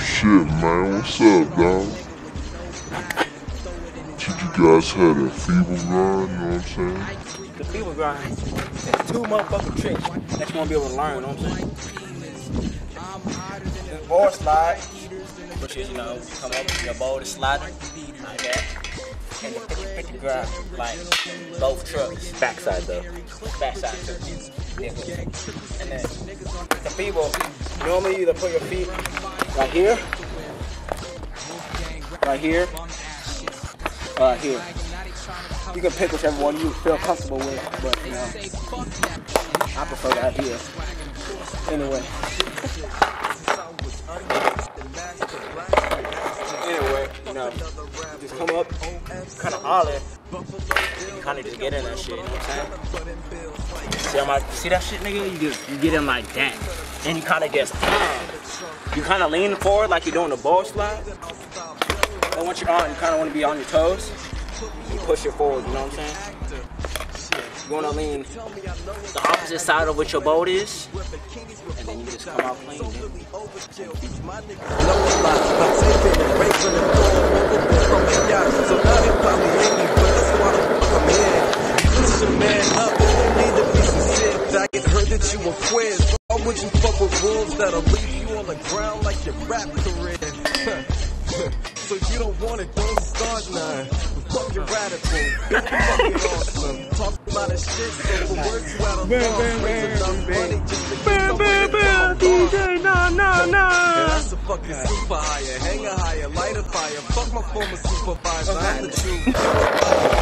Shit, man, what's up, dog? Did you guys have that feeble grind, you know what I'm saying? The feeble grind is 2 motherfucking tricks that you won't be able to learn, you know what I'm saying? The board slide, which is, you know, come up, your board is sliding, like that. And the 50-50 grind, like both trucks. Backside though. Backside trucks. Yeah. And then the feeble, normally you either put your feet right here, right here, or right here. You can pick whichever one you feel comfortable with, but you know, I prefer right here. Anyway, you know, just come up, kind of holler, you kind of just get in that shit, you know what I'm saying? See that shit, nigga? You get in like that, and you kind of just, you kind of lean forward like you're doing a ball slide, and once you're on, you kind of want to be on your toes, you push it forward, you know what I'm saying? You want to lean the opposite side of what your boat is, and then you just come out clean, dude. That you a quiz. Why would you fuck with rules that'll leave you on the ground like your rap career? So you don't want it, don't start none. Fuck your radical, don't fucking awesome. Talk a lot of shit, so for words you out of law. Raise enough money just to get somewhere to come DJ, nah. Yeah, that's a fucking super higher, hang a higher, light a fire. Fuck my former supervisor, I'm the truth.